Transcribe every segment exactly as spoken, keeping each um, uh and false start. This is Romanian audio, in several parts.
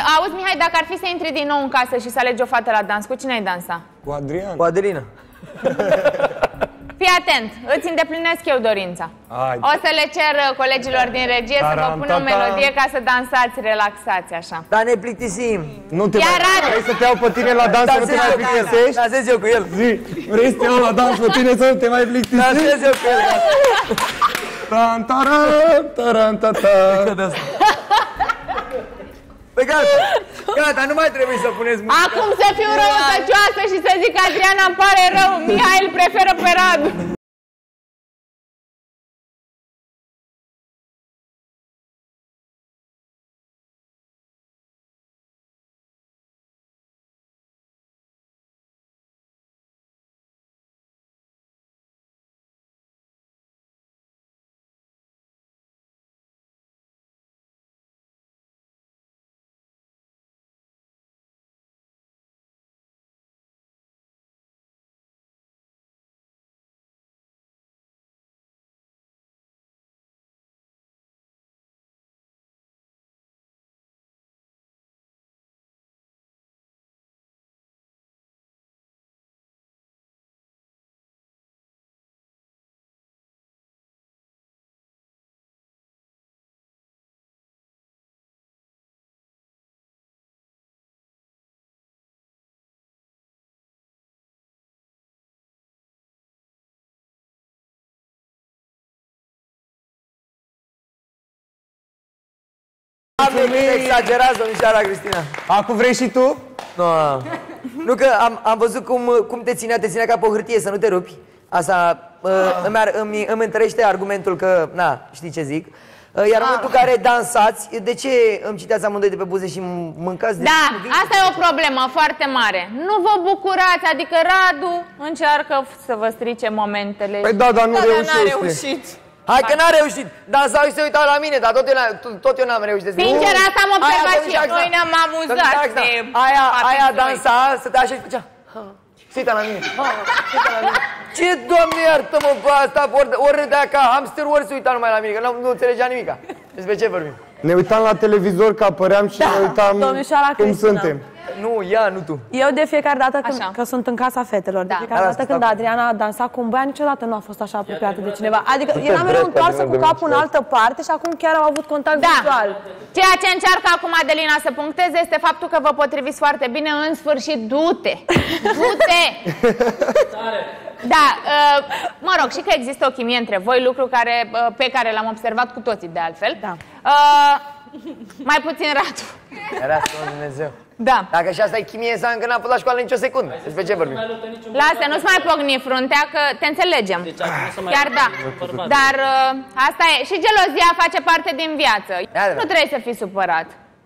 auzi, Mihai, dacă ar fi să intri din nou în casă și să alegi o fată la dans, cu cine ai dansa? Cu Adrian. Cu Adelina. Fii atent, îți îndeplinesc eu dorința. Hai. O să le cer colegilor din regie să vă pună o melodie ca să dansați, relaxați așa. Dar ne plictisim. Nu te Iar mai... Radu. Vrei să te iau pe tine la dans să nu te mai plictisești? Dansez eu cu el. Zi, vrei să te iau la dans pe tine să nu te mai plictisești? Dansez eu cu el. Tan, taran, taran, tata. Păi gata, gata, nu mai trebuie să puneți muzica. Acum să fiu răutăcioasă și să zic că Adriana îmi pare rău, Mihai îl preferă pe Radu. Exagerați, domnișoara Cristina. Acum vrei și tu? Nu, nu că am, am văzut cum, cum te ținea, te ținea ca pe o hârtie să nu te rupi. Asta uh, îmi, ar, îmi, îmi întărește argumentul că, na, știi ce zic. Uh, iar în momentul în care dansați, de ce îmi citeați amândoi de pe buze și mâncați de... Da, asta e o problemă foarte mare. Nu vă bucurați, adică Radu încearcă să vă strice momentele. Păi da, dar nu Da, dar reușește. n-a reușit. Hai că n-a reușit, dansau și se uitau la mine, dar tot eu, tot eu n-am reușit. Sincer, asta am observat și eu. Noi ne-am amuzat de Aia, aia noi. dansa, stătea așa și făcea. Se uita la mine. Se uita la mine. Ce, Doamne, iartă-mă pe asta, ori, ori râdea ca hamster, ori se uita numai la mine, că nu, nu înțelegea nimica. Despre ce vorbim? Ne uitam la televizor că apăream și ne uitam Domnișoara cum Cristina. suntem. Nu, ea, nu tu. Eu de fiecare dată când, Așa. că sunt în casa fetelor, de Da. fiecare Da, dată asta când da. Adriana a dansat cu un băiat, niciodată nu a fost așa apropiată de cineva. Adică era mereu întoarsă cu capul în altă parte și acum chiar au avut contact Da. vizual. Ceea ce încearcă acum Adelina să puncteze este faptul că vă potriviți foarte bine, în sfârșit, du-te! Du-te! Da, uh, mă rog, și că există o chimie între voi, lucru care, uh, pe care l-am observat cu toții de altfel. Da. Uh, mai puțin Radu. Era să Dumnezeu. Da. Dacă și asta e chimie, înseamnă că n-am fost la școală nicio secundă. Despre ce vorbim? Lasă, nu-ți mai pocni fruntea, că te înțelegem. Chiar da. Dar uh, asta e. Și gelozia face parte din viață. Nu trebuie să fii supărat.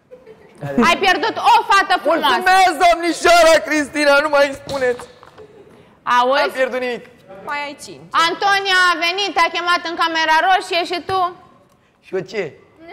Ai pierdut o fată frumoasă. Mulțumesc, domnișoara Cristina, nu mai spuneți. N-am Auzi? pierdut nimic. Mai ai cinci. Antonia a venit, te-a chemat în camera roșie și tu? Și eu ce?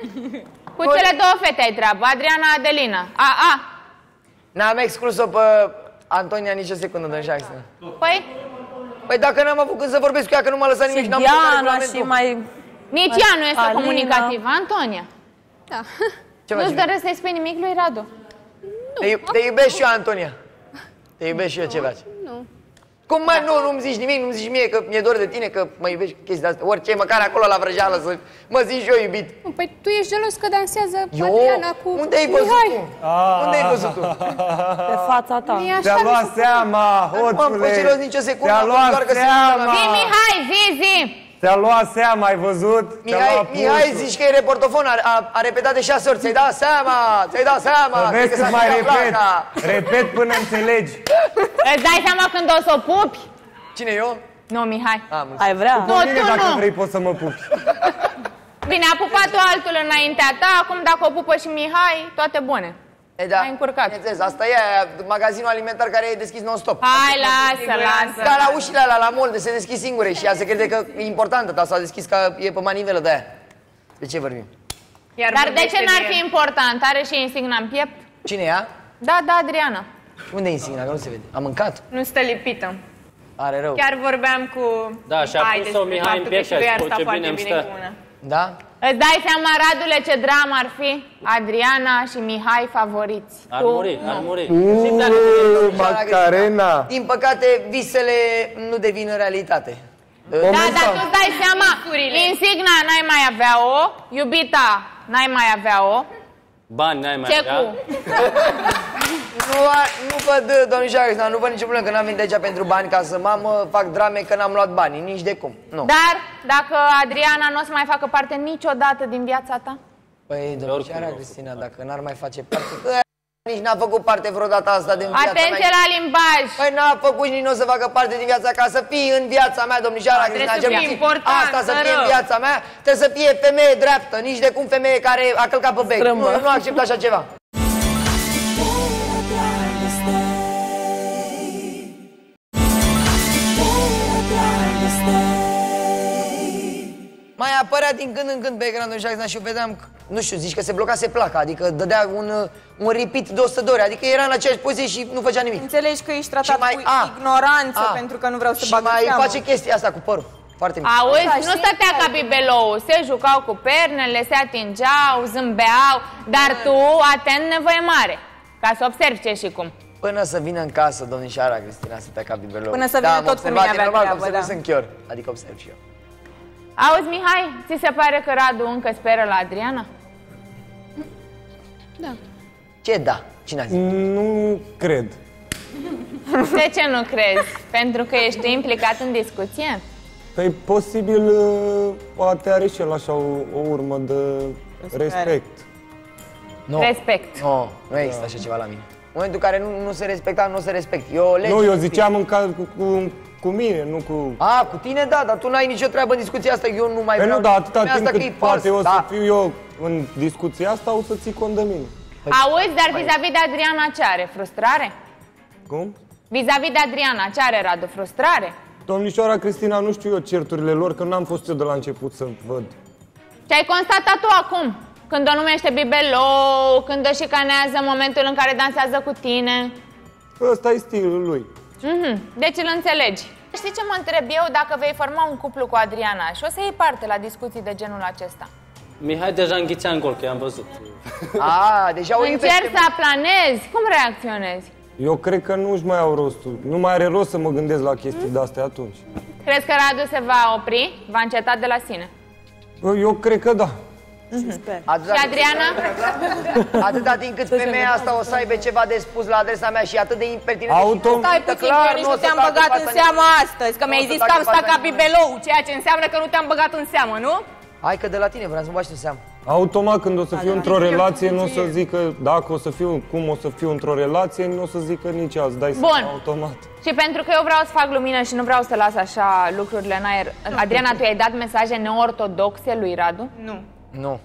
Cu cele două fete ai treabă, Adriana, Adelina. A, a. N-am exclus-o pe Antonia nici o secundă, domnișoara Cristina. Păi? Păi dacă n-am avut când să vorbesc cu ea, că nu m-a lăsat nimic Și și n-am făcut Diana regulamentul. și mai... Nici ea nu este Alina. comunicativă. Antonia, Da. Ce nu-ți faci? doresc să-i spui nimic lui Radu? Te, iub- te iubesc și eu, Antonia. Te iubesc și eu, ce faci? Nu. Cum mai nu, nu-mi zici nimic, nu-mi zici mie că mi-e dor de tine, că mă iubești, chestia asta. Orice, măcar acolo la vrăjeală să mă zici și eu iubit. Nu, păi tu ești gelos că dansează Eu? Adriana cu Unde ai văzut Mihai. tu? Unde ai văzut tu? Pe fața ta. E așa, Ți-a mi luat se seama, Nu am fost serios hoțule! nicio secundă, Ți-a am fost luat doar că se uita la seama! Zi, Mihai, zi, zi! Ți-a luat seama, ai văzut? Ți-a Mihai, luat Mihai pulsul. zici că e reportofon, a, a, a repetat de șase ori, ți-ai dat seama, ți-ai dat seama. Să vezi că cât s-a mai stricat repet. placa. Repet până înțelegi. Îți dai seama când o să o pupi? Cine, eu? Nu, Mihai. Am înțeles. Ai vrea? Nu, Bine, tu dacă nu. vrei poți să mă pupi. Bine, a pupat-o altul înaintea ta, acum dacă o pupă și Mihai, toate bune. E, da. Ai încurcat. Bineînțeles, asta e aia, magazinul alimentar care e deschis non-stop. Hai, lasă, lasă. Da, la ușile alea, la molde, se deschid singure și ea se crede că e importantă, dar s-a deschis că e pe manivelă de aia. De ce vorbim? Dar de ce n-ar fi important? Are și insigna în piept? Cine e ea? Da, da, Adriana. Unde e insigna? Că nu se vede. Am mâncat? Nu stă lipită. Are rău. Chiar vorbeam cu Da, și a Mihai pus-o despre Mihai în faptul piept că și a și zis, lui ar "Bă, sta ce foarte bine îmi bine stă." cu una. Da? Îți dai seama, Radule, ce dramă ar fi? Adriana și Mihai favoriți. Ar Tu, muri, ar nu. muri. Uuuu, Macarena. Din păcate, visele nu devin realitate. Da, dar tu îți dai seama, insigna n-ai mai avea-o, iubita n-ai mai avea-o. Bani n-ai mai Ce avea. cu? Nu, nu văd, domnișoară Cristina, nu văd nicio problemă că n-am venit aici pentru bani ca să mamă fac drame că n-am luat banii, nici de cum. Nu. Dar dacă Adriana nu o să mai facă parte niciodată din viața ta? Păi, domnișoara Cristina, dacă n-ar mai face parte... Nici n-a făcut parte vreodată asta din viața Atenție mea. la limbaj! Păi n-a făcut și nici nu o să facă parte din viața ca să fii în viața mea, domnișoara Cristina. Trebuie să cel fie puțin important, asta să să fie în rău. viața mea, trebuie să fie femeie dreaptă, nici de cum femeie care a călcat pe bec. Nu, nu accept așa ceva. Mai apărea din când în când pe ecran domnișoara Cristina și eu vedeam, nu știu, zici că se blocase placa, adică dădea un, un repeat de o sută de ore, adică era în aceeași poziție și nu făcea nimic. Înțelegi că ești tratat mai- cu a, ignoranță a, pentru că nu vreau să Și bag în mai seamă. face chestia asta cu părul. Foarte mic. Auzi, Da, nu știi? stătea ca bibelou, se jucau cu pernele, se atingeau, zâmbeau, dar tu, atent, nevoie mare, ca să observi ce și cum. Până să vină în casă, domnișoara Cristina, să te ca bibelou. Până să da, vină am tot cu observat, mine e avea normal, treabă, observ, da. sunt chior, adică observ și eu. Auzi, Mihai, ți se pare că Radu încă speră la Adriana? Ce da? Cine a zis? Nu cred. De ce nu crezi? Pentru că ești implicat în discuție? Păi posibil uh, poate are și el așa o, o urmă de respect. Nu. Respect. Nu, nu există așa ceva la mine. În momentul în care nu, nu se respecta, nu se respect. E o lege. Nu, eu ziceam în caz cu, cu, cu mine, nu cu... A, cu tine da, dar tu n-ai nicio treabă în discuția asta, eu nu mai Păi vreau. nu, dar atâta Lumea timp asta că cât e poate fals. eu să Da. fiu eu în discuția asta, o să ții cont de mine. Auzi, dar vis-a-vis de Adriana ce are? Frustrare? Cum? Vis-a-vis de Adriana ce are, Radu? Frustrare? Domnișoara Cristina, nu știu eu certurile lor, că n-am fost eu de la început să văd. Ce ai constatat tu acum? Când o numește bibelou, când o șicanează în momentul în care dansează cu tine? Ăsta e stilul lui. Mhm, deci îl înțelegi. Știi ce mă întreb eu? Dacă vei forma un cuplu cu Adriana și o să iei parte la discuții de genul acesta. Mihai deja înghițea în gol, că i-am văzut. A, deja o iubește. Încerci să aplanezi? Cum reacționezi? Eu cred că nu-și mai au rostul. Nu mai are rost să mă gândesc la chestii de-astea atunci. Crezi că Radu se va opri? Va înceta de la sine? Eu cred că da. Atâta, Și Adriana? atâta timp cât femeia asta o să aibă ceva de spus la adresa mea și atât de impertinent. Auto- Stai puțin, că eu nici nu te-am băgat în seamă astăzi, că mi-ai zis că am stat ca bibelou, ceea ce înseamnă că nu te-am băgat în seamă, nu? Hai că de la tine vreau să mă bași în seamă. Automat când o să fiu într-o relație, nu o să zică dacă o să fiu, cum o să fiu într-o relație, nu o să zică nici azi, dai Bun. seama automat. Și pentru că eu vreau să fac lumină și nu vreau să las așa lucrurile în aer. Adriana, tu i-ai dat mesaje neortodoxe lui Radu? Nu. Nu.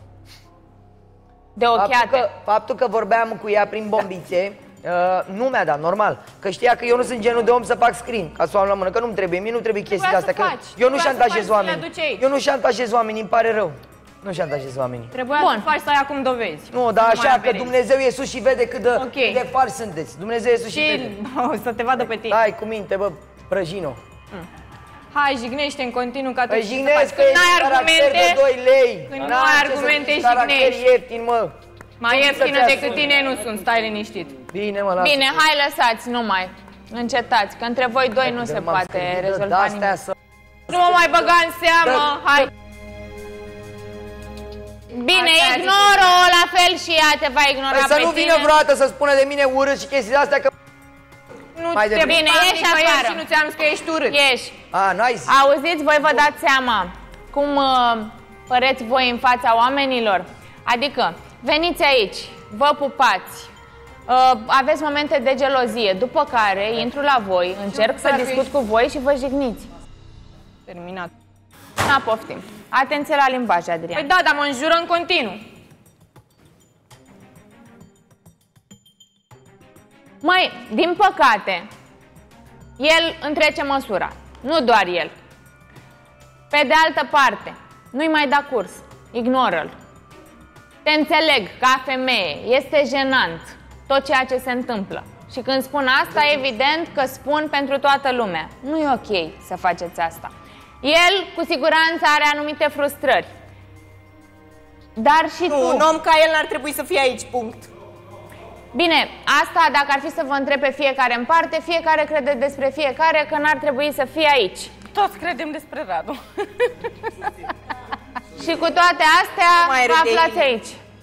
De Faptul ochiate? că, faptul că vorbeam cu ea prin bombițe, uh, nu mi-a dat, normal. Că știa că eu nu sunt genul de om să fac screen, ca să o am la mână, că nu-mi trebuie, mie nu trebuie chestii Trebuia astea. să Că faci. eu nu Trebuia să șantajez faci, să le oamenii. aduci aici. Eu nu șantajez oamenii, îmi pare rău. Nu șantajez oamenii. Trebuia Bun. să faci să ai acum dovezi. Nu, dar mai așa că apelezi. Dumnezeu e sus și vede cât de, Ok. cât de fari sunteți. Dumnezeu e sus și, Și vede. o să te vadă pe tine. Hai cu minte, bă, prăjino. Hai, jignește în continuu ca tu Păi și să jignesc faci. că Când ești n-ai caracter argumente, de doi lei. când N-am nu ai ce să argumente, zic, caracter jignești. ieftin, mă. mai Nu ieftină să-ți decât asumi. tine nu sunt, stai liniștit. Bine, mă, lasă. Bine, hai lăsați, nu mai. Încetați, că între voi doi nu se M-am poate scârbit de rezolva de-astea nimic. să... Nu mă mai băga în seamă, Da, hai. Bine, Asta e ignoro-o la fel și ea te va ignora Păi să pe nu tine. vină vreodată să spună de mine urât și chestii de astea că... Nu Mai te devreme. Bine, bani ieși nicăieri afară. și nu ți-am zis că ești urât. Ieși. A, n-ai zis. Auziți, voi vă dați seama cum uh, păreți voi în fața oamenilor? Adică, veniți aici, vă pupați, uh, aveți momente de gelozie, după care intru la voi, încerc să Dacă discut ești- cu voi și vă jigniți. Terminat. Na, poftim. Atenție la limbaj, Adrian. Păi da, dar mă înjură în continuu. Măi, din păcate, el întrece măsura. Nu doar el. Pe de altă parte, nu-i mai da curs. Ignoră-l. Te înțeleg, ca femeie, este jenant tot ceea ce se întâmplă. Și când spun asta, evident că spun pentru toată lumea. Nu e ok să faceți asta. El, cu siguranță, are anumite frustrări. Dar și Nu, tu. un om ca el n-ar trebui să fie aici, punct. Bine, asta dacă ar fi să vă întreb pe fiecare în parte, fiecare crede despre fiecare că n-ar trebui să fie aici. Toți credem despre Radu. Și cu toate astea, Mai vă râde aflați Ine. aici.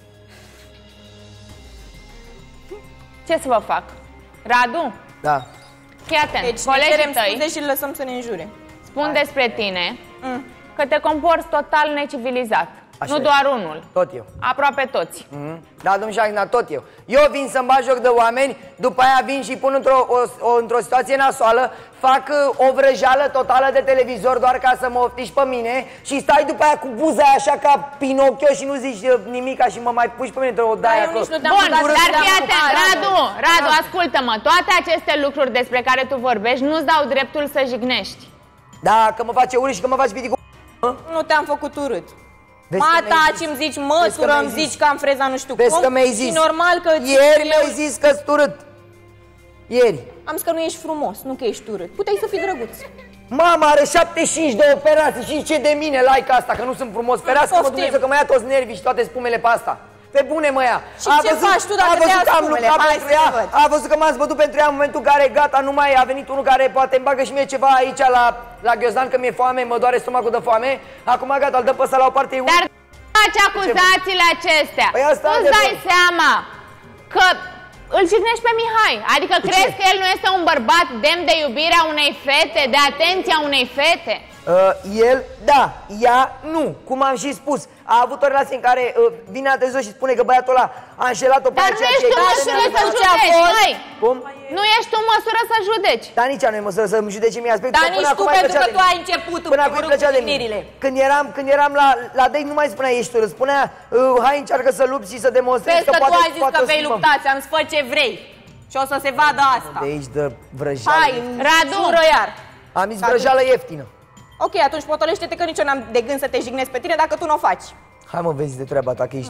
Ce să vă fac? Radu, Da. fii atent, Deci ne colegii cerem tăi scuze și îl lăsăm să ne înjure. spun despre tine Mm. că te comporți total necivilizat. Așa Nu e. doar unul, Tot eu. aproape toți. Mhm. Da, domnul Șagna, tot eu. Eu vin să-mi bag joc de oameni, după aia vin și pun într-o o, o, într-o situație nasoală, fac uh, o vrăjeală totală de televizor doar ca să mă oftici pe mine și stai după aia cu buza aia așa ca Pinocchio și nu zici uh, nimica și mă mai puși pe mine într-o daia eu acolo. nici nu te-am Bun, băgat dar să fii te-am atent, ocupat. Radu, Radu, ascultă-mă, toate aceste lucruri despre care tu vorbești nu-ți dau dreptul să jignești. Da, că mă face urât și că mă faci piti cu... Nu te-am făcut urât. Vezi că Mata, mi-ai zis. ce-mi zici, Vezi că măsură, mi-ai îmi zis. zici că am freza nu știu Vezi cum. că mi-ai zis. Și normal că... Ieri mi-ai zis că-s urât. Ieri. Am zis că nu ești frumos, nu că ești urât. Puteai să fii drăguț. Mama are șaptezeci și cinci de operații și ce de mine like asta, că nu sunt frumos. Ferească-mă Poftim. Dumnezeu că mă ia toți nervii și toate spumele pe asta. Pe bune mă ia. Și ce faci tu dacă a te văzut ia că am spumele? lucrat Hai pentru să ea, te văd. a văzut că m-am zbătut pentru ea în momentul în care gata, nu mai e, a venit unul care poate îmi bagă și mie ceva aici la, la ghiozdan că mi-e foame, mă doare stomacul de foame. Acum gata, îl dă pe ăsta la o parte. Dar faci acuzațiile acestea. Păi asta Nu-ți adevăr. dai seama că îl jignești pe Mihai. Adică crezi că el nu este un bărbat demn de iubirea unei fete, de atenția unei fete? Uh, el, da, ea, nu, cum am și spus. A avut o relație în care uh, vine la televizor și spune că băiatul ăla a înșelat-o pe Dar aceea nu ești ce- în măsură să ce a judeci, fost? măi! Cum? Nu ești în măsură să judeci. Dar nici ea nu e măsură să-mi judece mie aspectul. Dar că până nici tu, acum îi pentru plăcea că de tu mine. ai început Până în acum îi primul plăcea rând de cu mine. jignirile. Când eram, când eram la, la date nu mai spunea ești urât, spunea uh, hai încearcă să lupți și să demonstrezi Vezi că tu poate, ai zis poate că o vei schimbăm. lupta, ți-am zis, fă ce vrei. Și o să se vadă asta. De aici de vrăjeală. Hai, Radu. jură iar. Am zis vrăjeală ieftină. Ok, atunci potolește-te că nici eu n-am de gând să te jignesc pe tine dacă tu nu o faci. Hai mă vezi de treaba ta că ești...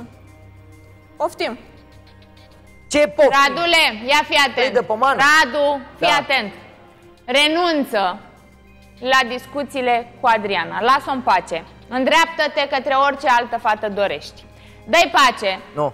Poftim. Ce pop? Radule, ia fi Vrei atent. de pomană? Radu, fii Da. atent. Renunță la discuțiile cu Adriana. Lasă-o în pace. Îndreaptă-te către orice altă fată dorești. Dă-i pace. Nu.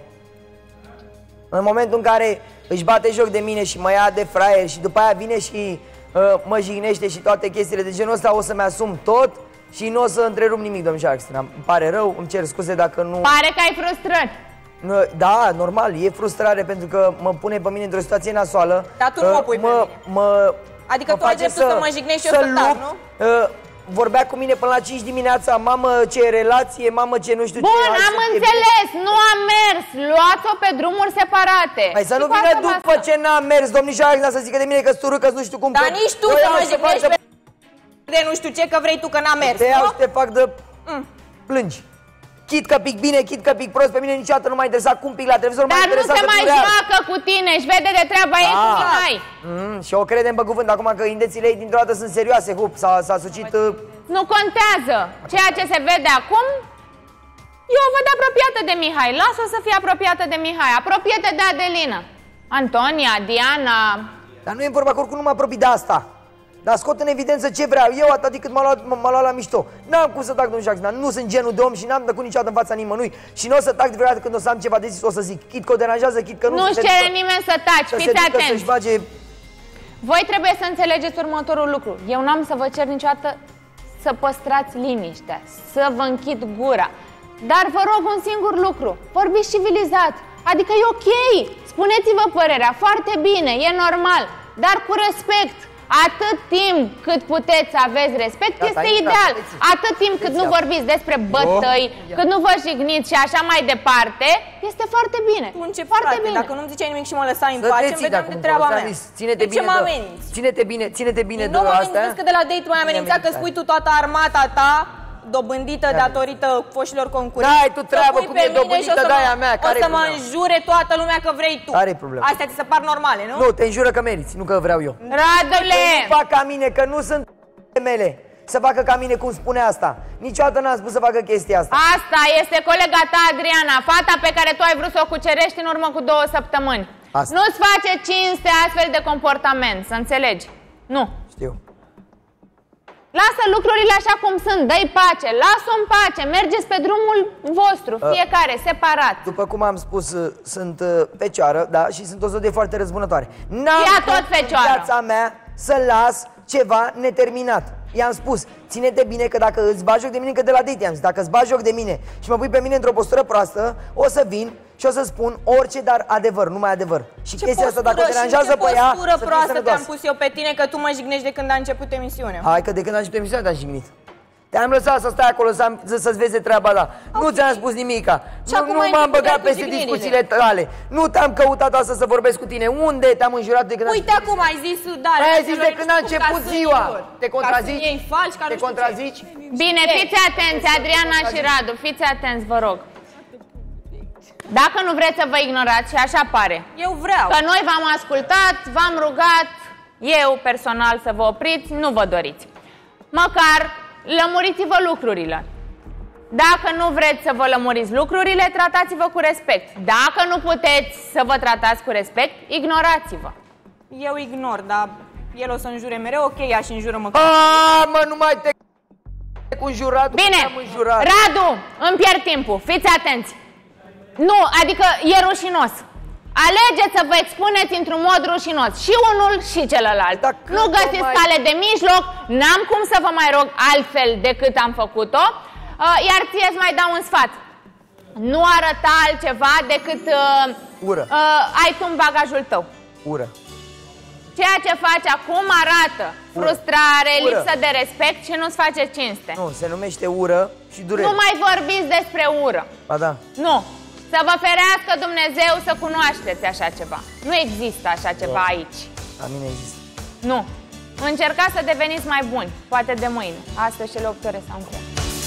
În momentul în care își bate joc de mine și mă ia de fraier și după aia vine și uh, mă jignește și toate chestiile de genul ăsta, o să-mi asum tot și nu o să întrerup nimic, domnul Jackson. Îmi pare rău, îmi cer scuze dacă nu... Pare că ai frustrări. Nu, da, normal, e frustrare pentru că mă pune pe mine într-o situație nasoală. Dar tu nu mă pui pe mă, mine. Mă, Adică mă tu ai face dreptul să mă jignești și eu să tac, lupt, nu? uh, Vorbea cu mine până la cinci dimineața, mamă ce relație, mamă ce nu știu ce. Bun, hai să am fie înțeles, nu am mers. Luați-o pe drumuri separate. Hai să Și nu cu vină asta după basta. ce n-am mers, domnișoara Agna, să zică de mine că stură, că nu știu cum. Dar că nici tu eu să iau mă să jignești fac pe de nu știu ce, că vrei tu că n-am mers, Te iau nu? și te fac de... Plângi. Chit că pic bine, chit că pic prost, pe mine niciodată nu m-a interesat cum pic la televizor, m-a Dar nu interesat se să mai fiu real. joacă cu tine, își vede de treaba ei cu Da. Mihai. Mm, și o credem pe cuvânt acum că indețile ei dintr-o dată sunt serioase, hup, s-a, s-a sucit... Uh, Nu contează. Ceea ce se vede acum, eu o văd apropiată de Mihai. Lasă-o să fie apropiată de Mihai. Apropie-te de Adelina. Antonia, Diana... dar nu e vorba că oricum nu mă apropii de asta. Dar scot în evidență ce vreau eu, atât cât m-a luat, m-a luat la mișto. N-am cum să tac, domnul Jackson, nu sunt genul de om și n-am tăcut niciodată în fața nimănui. Și nu o să tac de vreodată când o să am ceva de zis, o să zic. Chit că o deranjează, chit că nu... Nu-și să se cere ducă- nimeni să taci, să se fiți ducă să-și atenți. bage... Voi trebuie să înțelegeți următorul lucru. Eu n-am să vă cer niciodată să păstrați liniștea, să vă închid gura. Dar vă rog un singur lucru, vorbiți civilizat. Adică e ok, spuneți-vă părerea, foarte bine, e normal, dar cu respect. Atât timp cât puteți aveți respect, Gata, este ai intrat, ideal. vedeți? Atât timp cât nu Vedeți, vorbiți despre bătăi, cât nu vă jigniți și așa mai departe, este foarte bine. Tu încep, Foarte frate, bine. dacă nu-mi ziceai nimic și mă lăsai în Să pace, te îmi ții vedeam acum, de treaba ți-am mea. zis, ține-te De bine ce mă de- ameninți? Ține-te bine, ține-te bine Nu de mă astea. ameninți, că de la date m-ai amenințat că spui tu toată armata ta dobândită datorită foșilor concurenți. N-ai tu treabă Să pui cum pe e mine dobândită și o să de mă- aia mea, care-i O să mă problema? înjure toată lumea că vrei tu. Care-i problema? Astea ți se par normale, nu? Nu, te înjură că meriți, nu că vreau eu. Radule! Nu fac ca mine, că nu sunt mele să facă ca mine cum spune asta. Niciodată n-am spus să facă chestia asta. Asta este colega ta, Adriana, fata pe care tu ai vrut să o cucerești în urmă cu două săptămâni. Asta. Nu-ți face cinste astfel de comportament, să înțelegi. Nu. Știu. Lasă lucrurile așa cum sunt, dă-i pace, lasă-o în pace, mergeți pe drumul vostru, fiecare, separat. După cum am spus, sunt fecioară, da, și sunt o zodie foarte răzbunătoare. N-am Ea tot fecioară. în viața mea să las ceva neterminat. I-am spus, ține-te bine că dacă îți bagi joc de mine, că de la date am zis, dacă îți bagi joc de mine și mă pui pe mine într-o postură proastă, o să vin și o să spun orice, dar adevăr, numai adevăr. Și Ce chestia asta, dacă postură te deranjează pe și ea, ce postură să proastă fii te-am sănătoasă. pus eu pe tine, că tu mă jignești de când a început emisiunea. Hai că de când a început emisiunea te-am jignit. Te-am lăsat să stai acolo să, să, să-ți vezi treaba ta. Okay. Nu ți-am spus nimica. Și Nu, acum nu ai m-am început băgat cu peste jignirile. discuțiile tale. Nu te-am căutat astăzi să vorbesc cu tine. Unde te-am înjurat de când Uite am... acum ai zis, da, Păi ai zis de când a început ziua. Te contrazici? Ca să iei falși, ca Te nu știu contrazici? Bine, fiți atenți, Adriana și Radu, fiți atenți, vă rog. Dacă nu vreți să vă ignorați, și așa pare, Eu vreau. că noi v-am ascultat, v-am rugat, eu personal, să vă opriți, nu vă doriți. Măcar lămuriți-vă lucrurile. Dacă nu vreți să vă lămuriți lucrurile, tratați-vă cu respect. Dacă nu puteți să vă tratați cu respect, ignorați-vă. Eu ignor, dar el o să înjure mereu, ok, ea și înjură măcar. Aaaa, mă, nu mai te... cu înjuratul. Bine, Înjurat. Radu, îmi pierd timpul, fiți atenți. Nu, adică e rușinos. Alegeți să vă expuneți într-un mod rușinos, și unul și celălalt. Dar Nu când găsiți mai- cale de mijloc, n-am cum să vă mai rog altfel decât am făcut-o. Uh, Iar ție îți mai dau un sfat. Nu arăta altceva decât uh, Ură. uh, ai tu în bagajul tău. Ură. Ceea ce faci acum arată frustrare, Ură. lipsă de respect și nu-ți face cinste. Nu, se numește ură și durere. Nu mai vorbiți despre ură. Ba da. Nu. Să vă ferească Dumnezeu să cunoașteți așa ceva. Nu există așa ceva aici. La mine există. Nu. Încercați să deveniți mai buni. Poate de mâine. Astăzi cele opt ore s-au încheiat.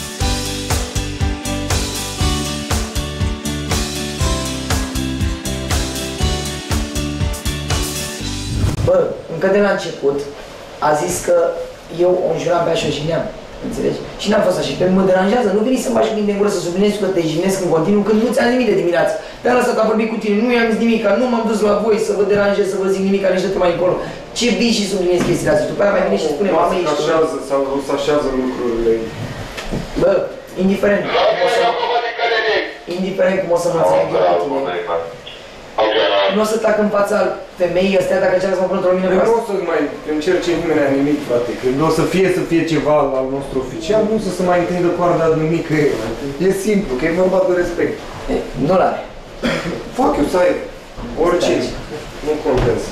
Bă, încă de la început a zis că eu o înjuram pe așa și o jigneam. Înțelegi? Și n-am fost așa. Și pe mă deranjează. Nu veni să-mi bagi minte în gură să subliniez că te jignesc în continuu când nu ți-am nimic de dimineață. Te-am lăsat, am vorbit cu tine, nu i-am zis nimic, nu m-am dus la voi să vă deranjez, să vă zic nimic, nici de mai încolo. Ce vii și subliniez chestiile astea? După aia mai vine și spune, mamă, ești... Așează, sau se așează lucrurile. Bă, indiferent cum o să... Indiferent cum o să mă înțeleg eu pe tine, nu o să tac în fața femeii astea dacă încearcă să mă pună într-o lumină Eu nu proastă. o să mai încerce nimeni nimic, frate. Când o să fie să fie ceva al nostru oficial, nu o să se mai întindă coarda nimic. Că e simplu, că e vorba de respect. Nu l-are. Fac eu să ai orice. Nu contează.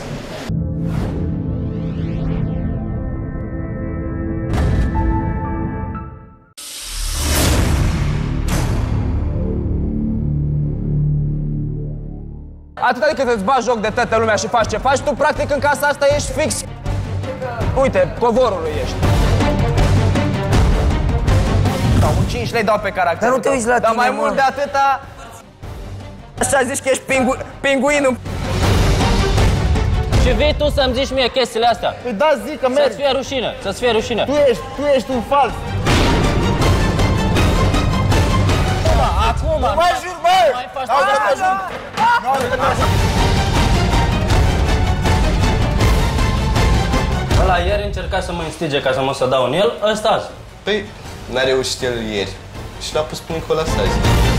Atâta de cât îți bagi joc de toată lumea și faci ce faci, tu practic în casa asta ești fix... Uite, covorul ești. Da, un cinci lei dau pe caracter. Dar nu te uiți la Dar tine, mai mă. mult de atâta... Așa zici că ești pingu... pinguinul. Și vii tu să-mi zici mie chestiile astea. Păi da, zic că Să-ți mergi. fie rușine, să-ți fie rușine. Tu ești, tu ești un fals. Acum, Mai jur, bă! mai faci Au asta. să ajung. Ăla ieri încerca să mă instige ca să mă să dau în el, ăsta azi. Păi, n-a reușit el ieri și l-a pus pe Nicola azi.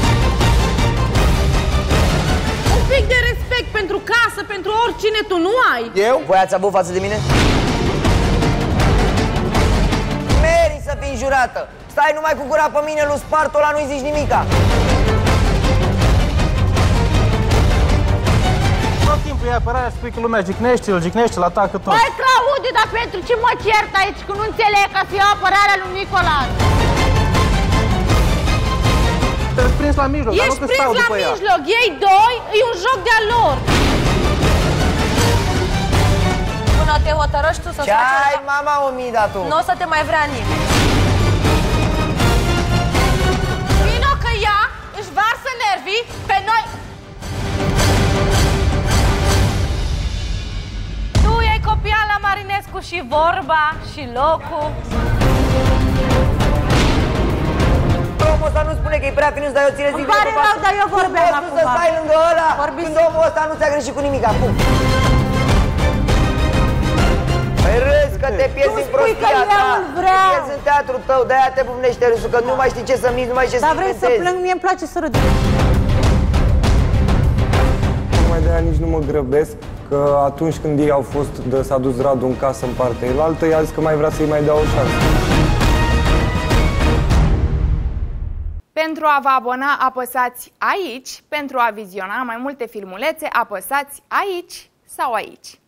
Un pic de respect pentru casă, pentru oricine tu nu ai. Eu? Voi ați avut față de mine? Meri să fii înjurată! Stai numai cu gura pe mine, lui Spartul ăla nu-i zici nimica! Tot timpul e apărarea, spui că lumea jignește, îl jignește, îl atacă tot. Băi, Claudiu, dar pentru ce mă cert aici? Că nu înțeleg că să iau apărarea lui Nicolas. Te-ai prins la mijloc, dar nu Ești că prins stau la după ea. mijloc, ei doi, e un joc de-a lor. Până te hotărăști tu să Ce faci ai, așa, mama, omida tu? nu o să te mai vrea nimeni. Vino că ea își varsă nervii pe noi. Tu ai copiat la Marinescu și vorba și locul. Omul ăsta nu spune că e prea finus, dar eu ți le zic. Îmi pare rău, dar eu vorbeam Cum poți tu să acum. stai lângă ăla Vorbiți. când omul ăsta nu ți-a greșit cu nimic acum? Păi râzi că te pierzi în prostia că ta. eu îl vreau. Te pierzi în teatrul tău, de-aia te bubnește râsul, că nu mai știi ce să minți, nu mai știi ce să Dar vrei să inventezi. plâng? Mie îmi place să râd. Mai de-aia nici nu mă grăbesc, că atunci când ei au fost, de, s-a dus Radu în casă în partea elaltă, i-a zis că mai vrea să-i mai dea o șansă. Pentru a vă abona, apăsați aici. Pentru a viziona mai multe filmulețe, apăsați aici sau aici.